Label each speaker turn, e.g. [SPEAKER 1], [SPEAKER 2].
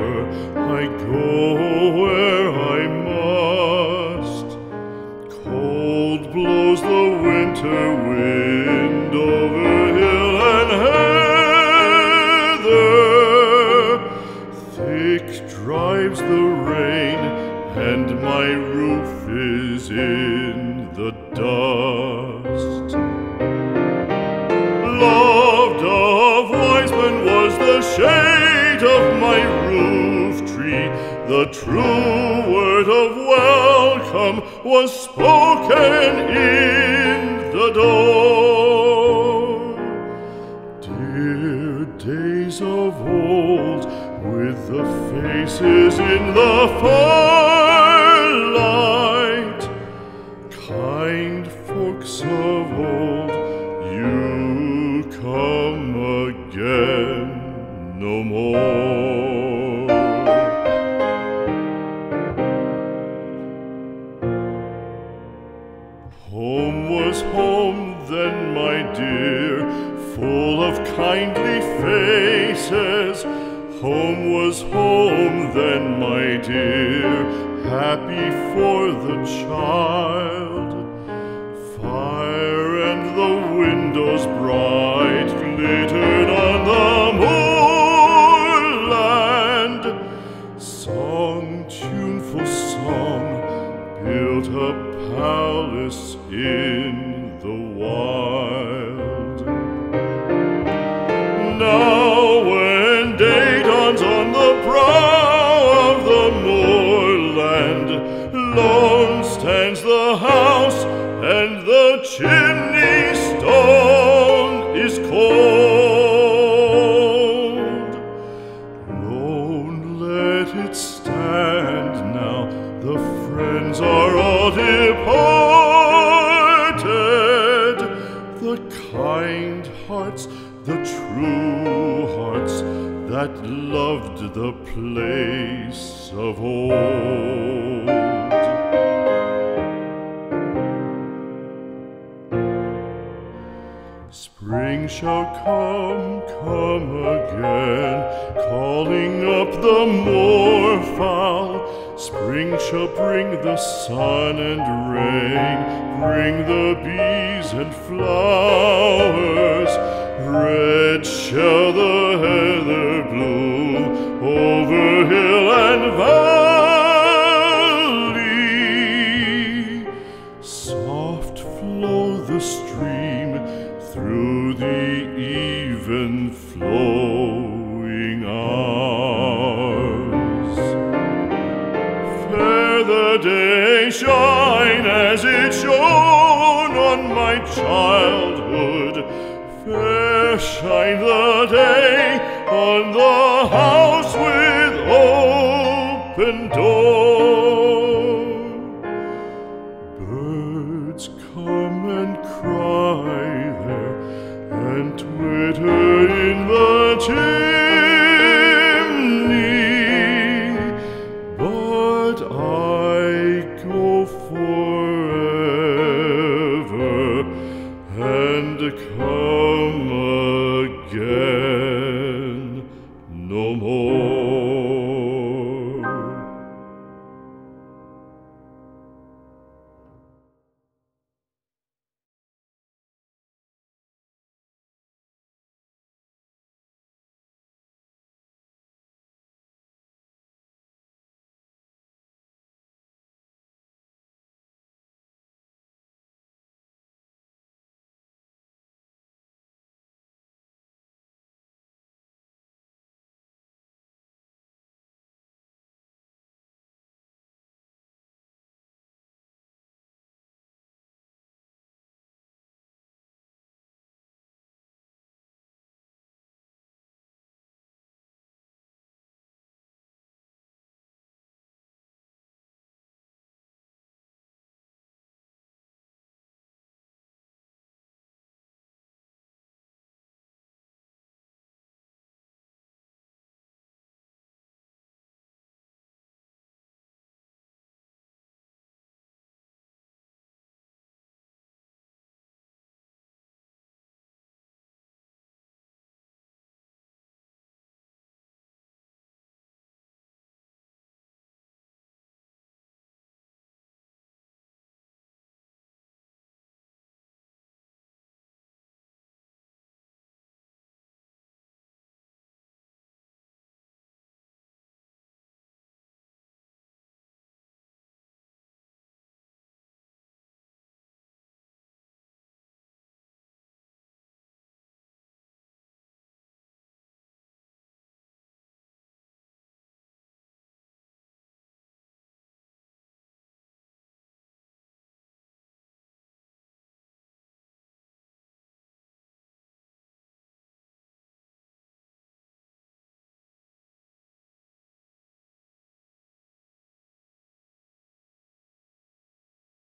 [SPEAKER 1] river, I go where I must. Cold blows the winter wind over hill and heather. Thick drives the rain, and my roof is in the dust. Loved of wise men was the shade of my roof tree. The true word of welcome was spoken in the door. Dear days of old, with the faces in the firelight, kind folks of old, you come again no more. Home was home then, my dear, full of kindly faces. Home was home then, my dear, happy for the child. Fire and the windows bright glittered on the moorland. Song, tuneful song, built a palace in the wild. Now when day dawns on the brow of the moorland, lone stands the house, and the chimney stone is cold. Lone, let it stand now, the friends are all departed. The kind hearts, the true hearts, that loved the place of old. Spring shall come again, calling up the moorfowl. Spring shall bring the sun and rain, bring the bees and flowers. Red shall the heather bloom over hill and valley. Soft flow the stream through the even flowing hours. Fair the day shine as it shone on my childhood. Fair shine the day on the house